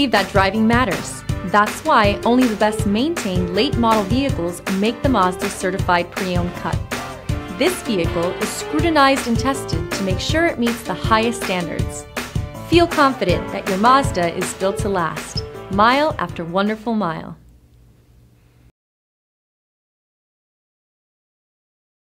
believe that driving matters. That's why only the best maintained late model vehicles make the Mazda Certified Pre-Owned cut. This vehicle is scrutinized and tested to make sure it meets the highest standards. Feel confident that your Mazda is built to last, mile after wonderful mile.